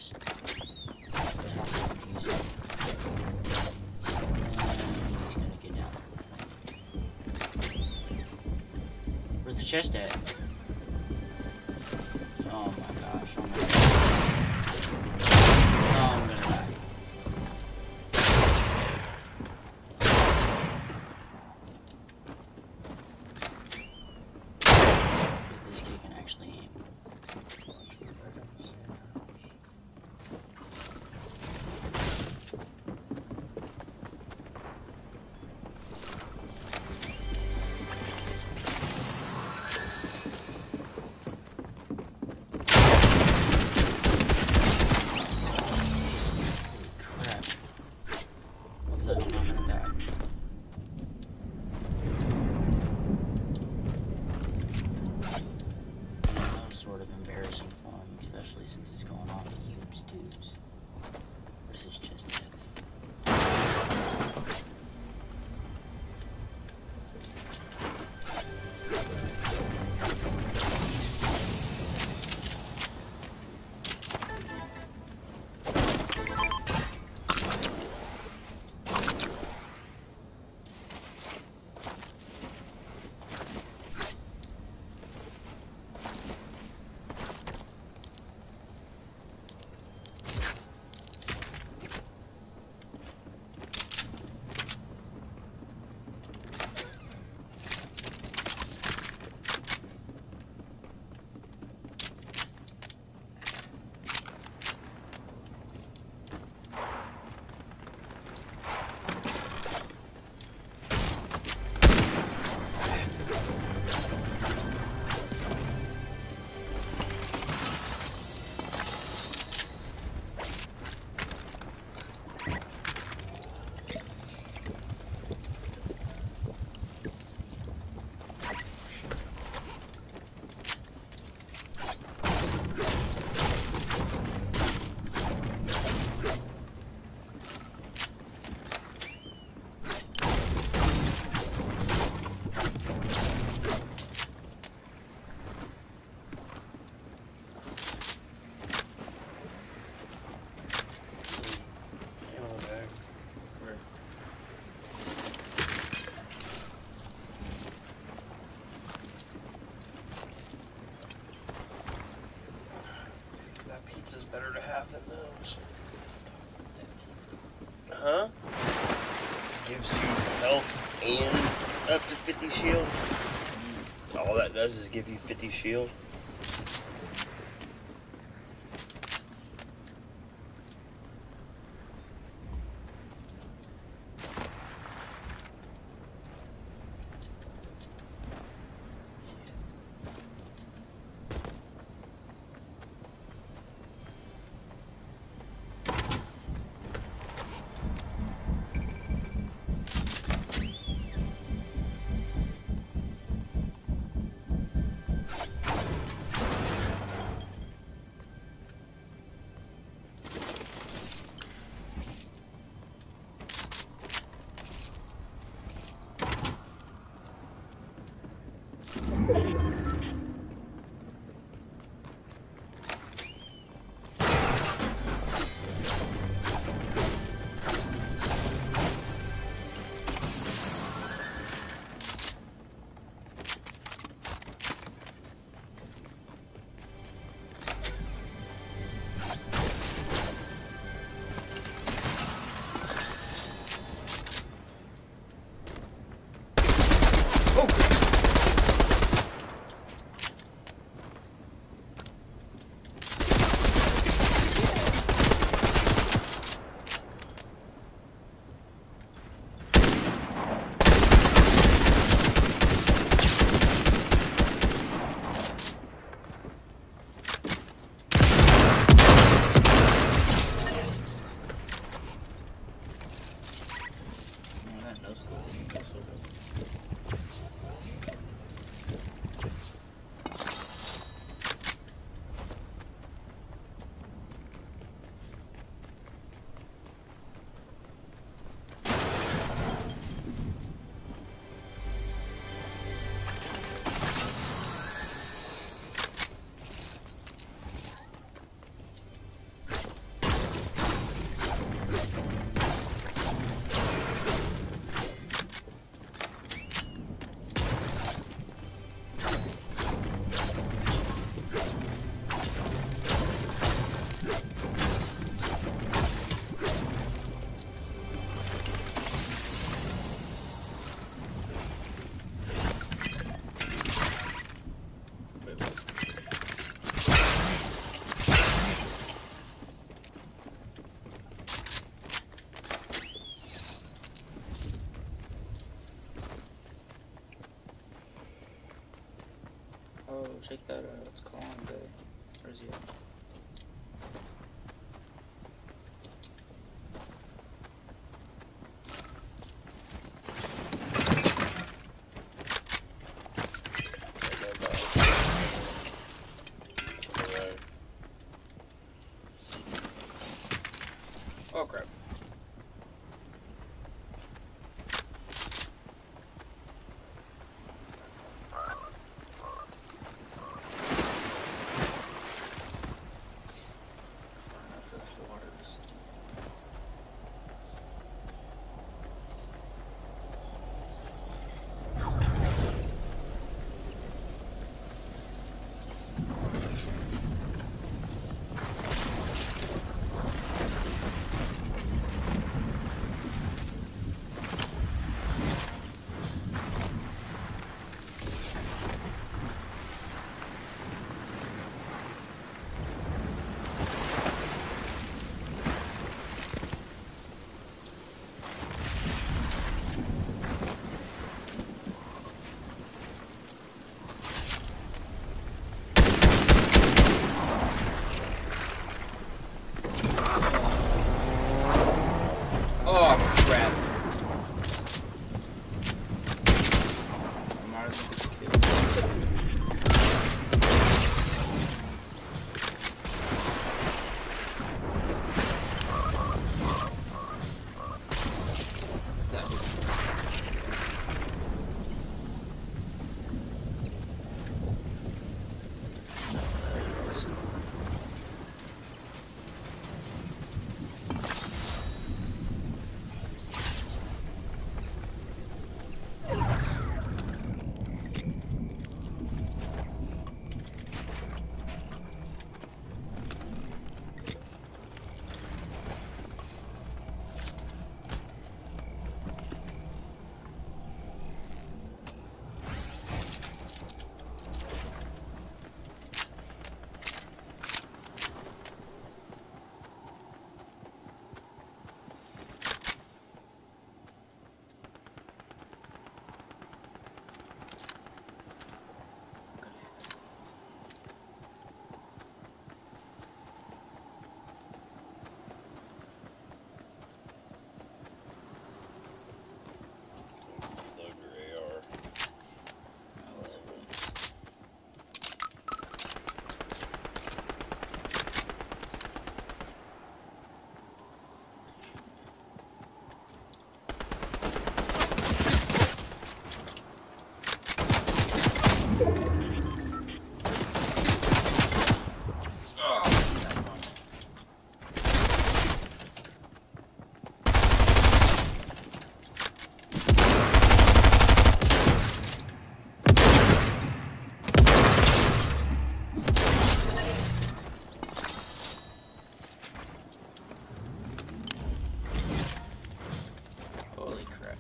this. That's not so easy. And he's gonna get down. Where's the chest at? Oh my gosh, oh my gosh. Oh, I'm gonna die. If this kid can actually aim. Since it's going on the Ubes tubes. Where's his chest at? Pizza's better to have than those. Huh? Gives you health and up to 50 shield. All that does is give you 50 shield. Oh, check that out. It's Kalong Bay. Where's he at? Oh crap. Oh crap. I might as well get killed. That dude. Load your AR. Holy crap.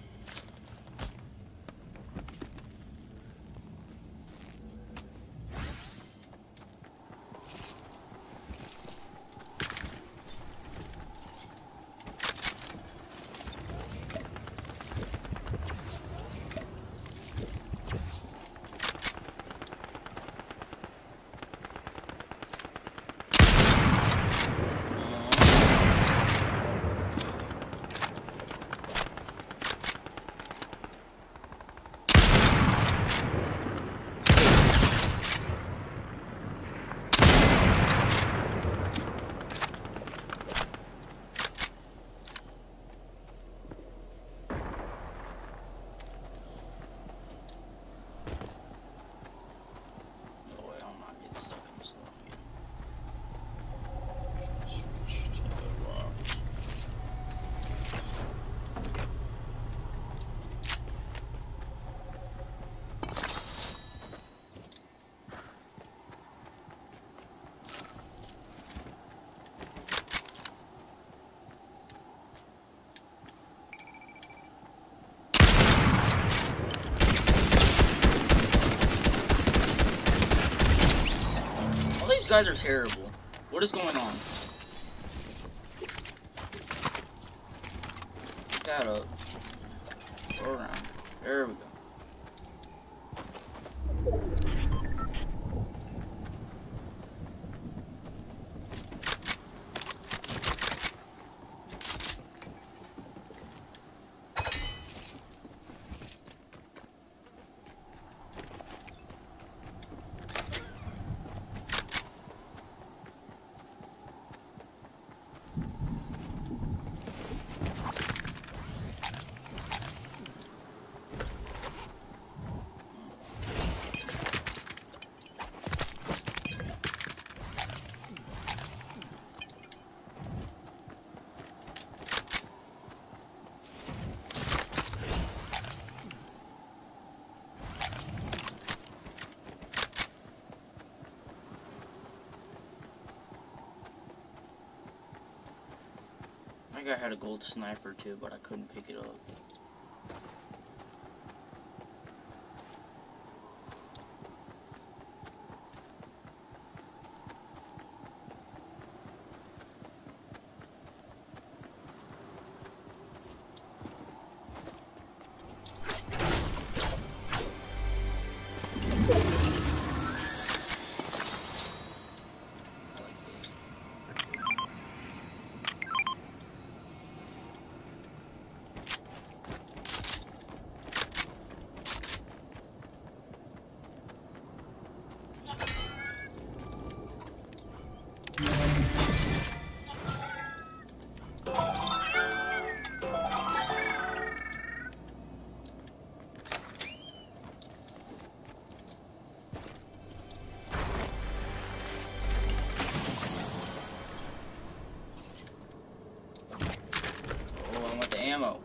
No way, I'm not getting stuck in this again. Switch to the rocks. All these guys are terrible. What is going on? Pick that up. Go around. There we go. think I had a gold sniper too, but I couldn't pick it up. Ammo.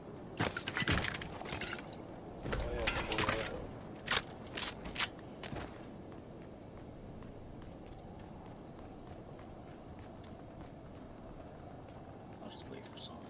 I'll just wait for some.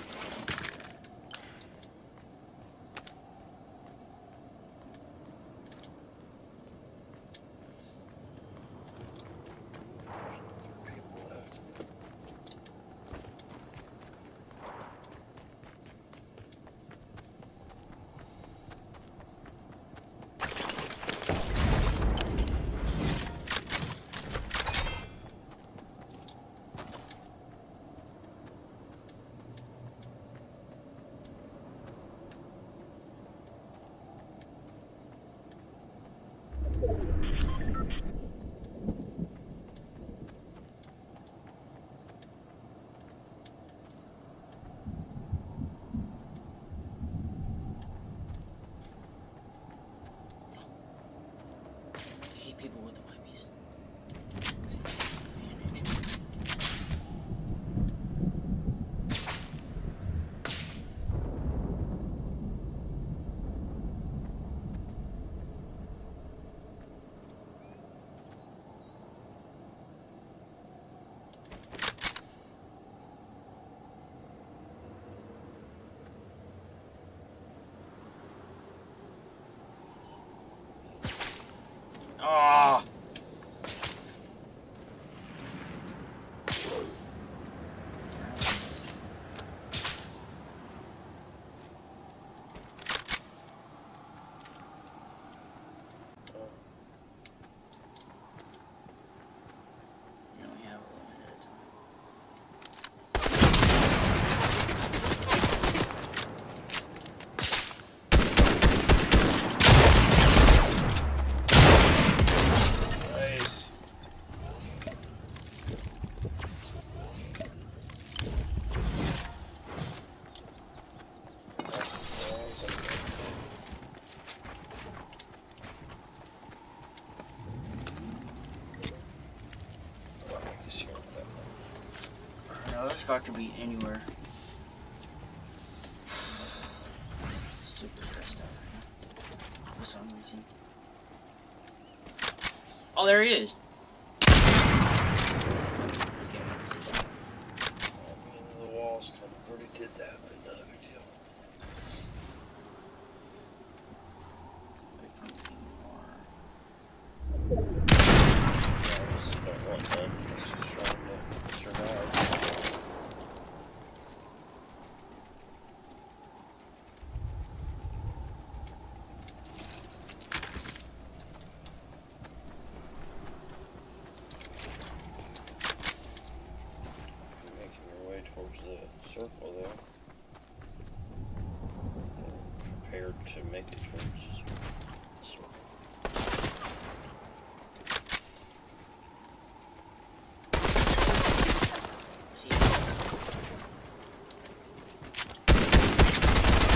People with the wipes. Ah! You only have 1 minute at a time. Nice. No, this guy could be anywhere. Super stressed out right now. For some reason. Oh, there he is. The walls kind of already did that, but not a big deal. Wait for me more. Yeah, this is not one done. It's just trying to survive. Towards the circle there. Prepared to make it towards the circle.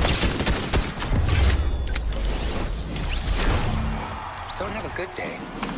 Don't have a good day.